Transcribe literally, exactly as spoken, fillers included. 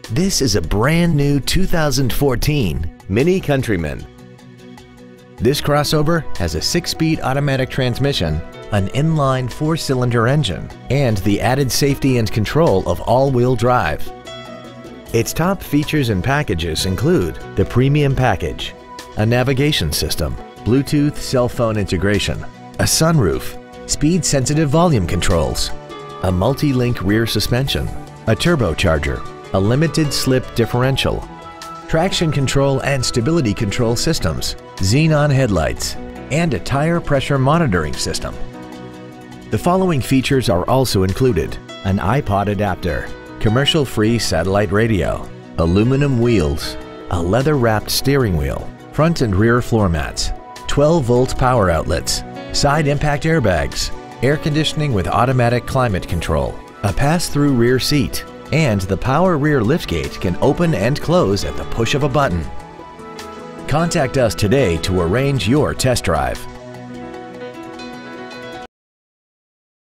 This is a brand new two thousand fourteen Mini Countryman. This crossover has a six-speed automatic transmission, an inline four-cylinder engine, and the added safety and control of all-wheel drive. Its top features and packages include the Premium Package, a navigation system, Bluetooth cell phone integration, a sunroof, speed-sensitive volume controls, a multi-link rear suspension, a turbocharger, a limited slip differential, traction control and stability control systems, xenon headlights, and a tire pressure monitoring system. The following features are also included: an iPod adapter, commercial-free satellite radio, aluminum wheels, a leather-wrapped steering wheel, front and rear floor mats, twelve volt power outlets, side impact airbags, air conditioning with automatic climate control, a pass-through rear seat, and the power rear liftgate can open and close at the push of a button. Contact us today to arrange your test drive.